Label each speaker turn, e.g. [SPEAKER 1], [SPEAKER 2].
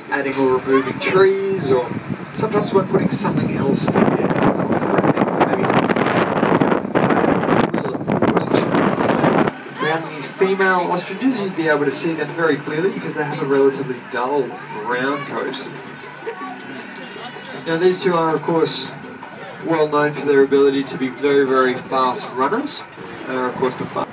[SPEAKER 1] adding or removing trees, or sometimes we're putting something else in there. Around the female ostriches, you'd be able to see them very clearly because they have a relatively dull brown coat. Now these two are of course well known for their ability to be very, very fast runners. They are of course the fastest.